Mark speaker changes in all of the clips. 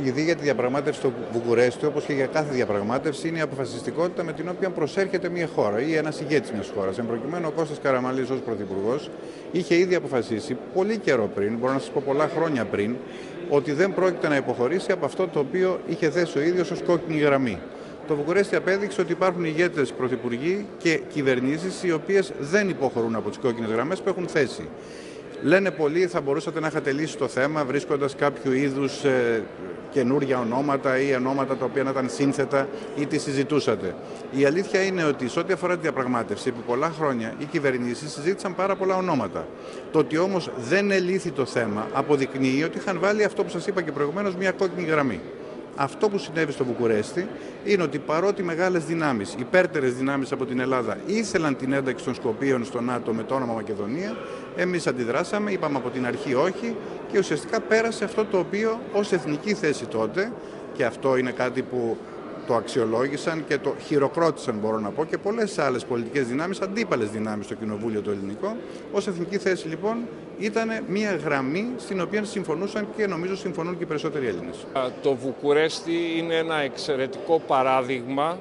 Speaker 1: κλειδί για τη διαπραγμάτευση στο Βουκουρέστι, όπως και για κάθε διαπραγμάτευση, είναι η αποφασιστικότητα με την οποία προσέρχεται μια χώρα ή ένας ηγέτης μιας χώρας. Εν προκειμένου, ο Κώστας Καραμανλής ως πρωθυπουργός είχε ήδη αποφασίσει πολύ καιρό πριν, μπορώ να σας πω πολλά χρόνια πριν, ότι δεν πρόκειται να υποχωρήσει από αυτό το οποίο είχε θέσει ο ίδιος ως κόκκινη γραμμή. Το Βουκουρέστι απέδειξε ότι υπάρχουν ηγέτες πρωθυπουργοί και κυβερνήσεις οι οποίες δεν υποχωρούν από τις κόκκινες γραμμές που έχουν θέσει. Λένε πολλοί θα μπορούσατε να είχατε λύσει το θέμα βρίσκοντας κάποιο είδους καινούργια ονόματα ή ονόματα τα οποία να ήταν σύνθετα ή τι συζητούσατε. Η αλήθεια είναι ότι σε ό,τι αφορά τη διαπραγμάτευση, επί πολλά χρόνια οι κυβερνήσεις συζήτησαν πάρα πολλά ονόματα. Το ότι όμως δεν ελύθη το θέμα αποδεικνύει ότι είχαν βάλει αυτό που σας είπα και προηγουμένως, μια κόκκινη γραμμή. Αυτό που συνέβη στο Βουκουρέστι είναι ότι παρότι μεγάλες δυνάμεις, υπέρτερες δυνάμεις από την Ελλάδα ήθελαν την ένταξη των Σκοπίων στο ΝΑΤΟ με το όνομα Μακεδονία, εμείς αντιδράσαμε, είπαμε από την αρχή όχι και ουσιαστικά πέρασε αυτό το οποίο ως εθνική θέση τότε, και αυτό είναι κάτι που το αξιολόγησαν και το χειροκρότησαν, μπορώ να πω, και πολλές άλλες πολιτικές δυνάμεις, αντίπαλες δυνάμεις στο Κοινοβούλιο το ελληνικό. Ως εθνική θέση λοιπόν ήταν μια γραμμή στην οποία συμφωνούσαν και νομίζω συμφωνούν και οι περισσότεροι Έλληνες.
Speaker 2: Το Βουκουρέστι είναι ένα εξαιρετικό παράδειγμα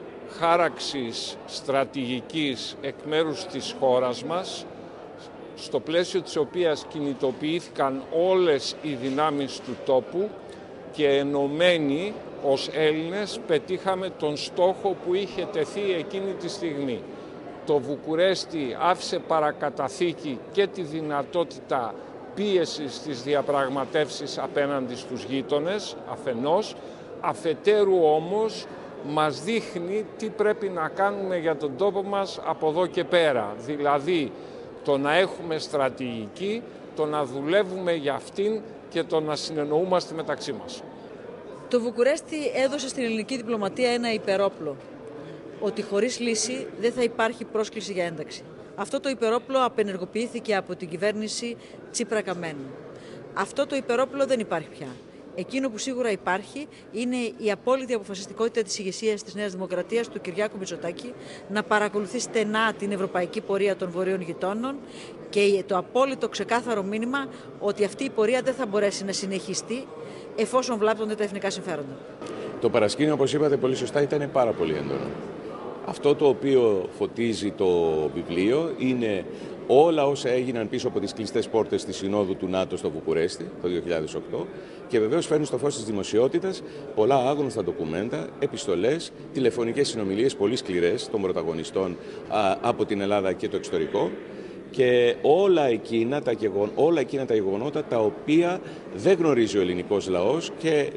Speaker 2: χάραξης στρατηγικής εκ μέρους της χώρας μας, στο πλαίσιο της οποίας κινητοποιήθηκαν όλες οι δυνάμεις του τόπου και ενωμένοι ως Έλληνες πετύχαμε τον στόχο που είχε τεθεί εκείνη τη στιγμή. Το Βουκουρέστι άφησε παρακαταθήκη και τη δυνατότητα πίεσης στις διαπραγματεύσεις απέναντι στους γείτονες αφενός, αφετέρου όμως μας δείχνει τι πρέπει να κάνουμε για τον τόπο μας από εδώ και πέρα. Δηλαδή το να έχουμε στρατηγική, το να δουλεύουμε για αυτήν και το να συνεννοούμαστε μεταξύ μας.
Speaker 3: Το Βουκουρέστι έδωσε στην ελληνική διπλωματία ένα υπερόπλο, ότι χωρίς λύση δεν θα υπάρχει πρόσκληση για ένταξη. Αυτό το υπερόπλο απενεργοποιήθηκε από την κυβέρνηση Τσίπρα-Καμένου. Αυτό το υπερόπλο δεν υπάρχει πια. Εκείνο που σίγουρα υπάρχει είναι η απόλυτη αποφασιστικότητα της ηγεσίας της Νέας Δημοκρατίας, του Κυριάκου Μητσοτάκη, να παρακολουθεί στενά την ευρωπαϊκή πορεία των βορείων γειτόνων και το απόλυτο ξεκάθαρο μήνυμα ότι αυτή η πορεία δεν θα μπορέσει να συνεχιστεί εφόσον βλάπτονται τα εθνικά συμφέροντα.
Speaker 4: Το παρασκήνιο, όπως είπατε πολύ σωστά, ήταν πάρα πολύ έντονο. Αυτό το οποίο φωτίζει το βιβλίο είναι όλα όσα έγιναν πίσω από τις κλειστές πόρτες της Συνόδου του ΝΑΤΟ στο Βουκουρέστι το 2008 και βεβαίως φέρνει στο φως της δημοσιότητας πολλά άγνωστα ντοκουμέντα, επιστολές, τηλεφωνικές συνομιλίες πολύ σκληρές των πρωταγωνιστών από την Ελλάδα και το εξωτερικό και όλα εκείνα τα γεγονότα τα οποία δεν γνωρίζει ο ελληνικός λαός και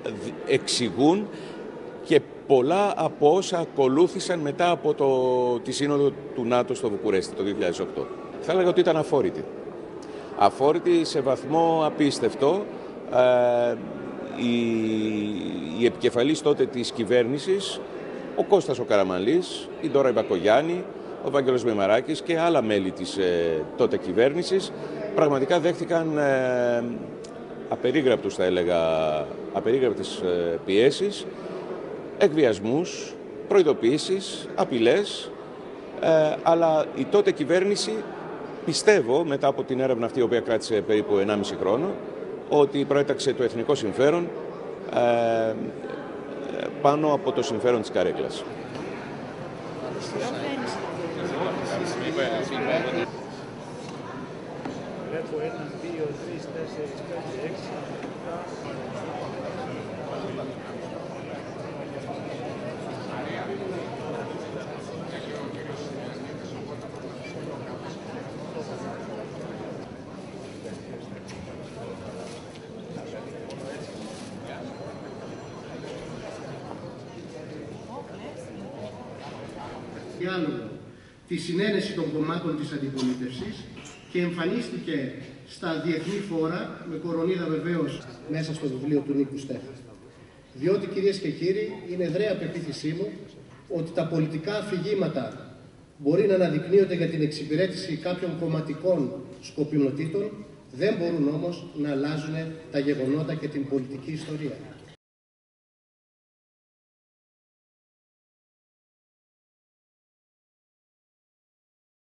Speaker 4: εξηγούν και πολλά από όσα ακολούθησαν μετά από τη Σύνοδο του ΝΑΤΟ στο Βουκουρέστι το 2008. Θα έλεγα ότι ήταν αφόρητη. Αφόρητη σε βαθμό απίστευτο. Η επικεφαλής τότε της κυβέρνησης, ο Κώστας ο Καραμανλής, η Ντόρα Μπακογιάννη, ο Βάγγελος Μημαράκης και άλλα μέλη της τότε κυβέρνησης πραγματικά δέχτηκαν απερίγραπτους, θα έλεγα, απερίγραπτες πιέσεις, εκβιασμούς, προειδοποιήσεις, απειλές, αλλά η τότε κυβέρνηση, πιστεύω, μετά από την έρευνα αυτή, η οποία κράτησε περίπου 1,5 χρόνο, ότι προέταξε το εθνικό συμφέρον πάνω από το συμφέρον της καρέκλας.
Speaker 5: Βλέπω 1, 2, 3, 4, 5, 6.
Speaker 6: Διάλογο, τη συνένεση των κομμάτων της αντιπολίτευσης και εμφανίστηκε στα διεθνή φόρα, με κορονίδα βεβαίως μέσα στο βιβλίο του Νίκου Στέφα. Διότι, κυρίες και κύριοι, είναι ευραία πεποίθησή μου ότι τα πολιτικά αφηγήματα μπορεί να αναδεικνύονται για την εξυπηρέτηση κάποιων κομματικών σκοπιμοτήτων, δεν μπορούν όμως να αλλάζουν τα γεγονότα και την πολιτική ιστορία.